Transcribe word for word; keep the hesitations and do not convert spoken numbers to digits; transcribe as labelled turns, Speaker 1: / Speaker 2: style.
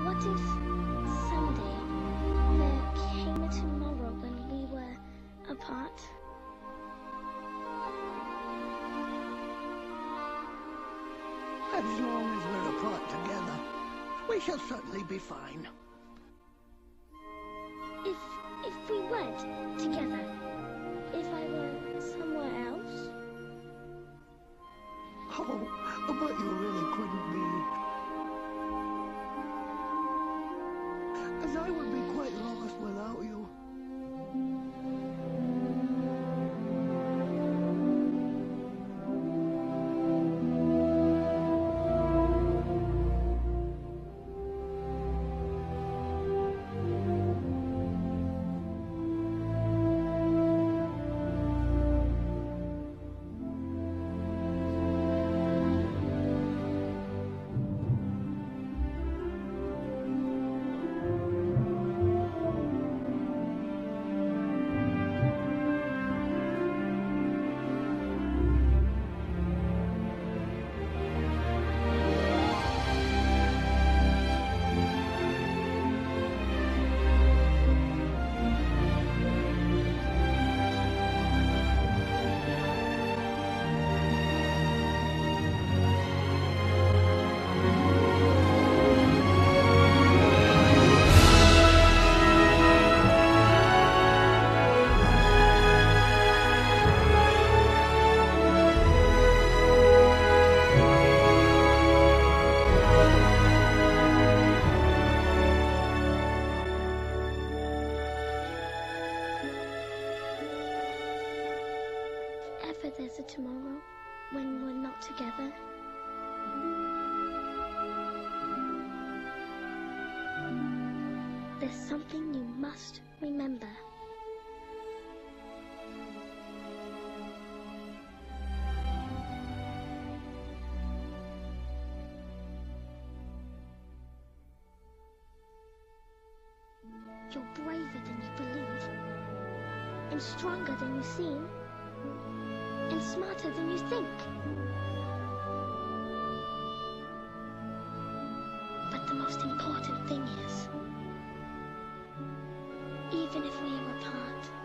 Speaker 1: What if someday there came a tomorrow when we were apart?
Speaker 2: As long as we're apart together, we shall certainly be fine.
Speaker 1: If if we weren't together, if I were somewhere else?
Speaker 2: Oh, but you really couldn't be. As I would be quite lost without you.
Speaker 1: Ever there's a tomorrow when we're not together? There's something you must remember. You're braver than you believe, and stronger than you seem, and smarter than you think. But the most important thing is, even if we are apart,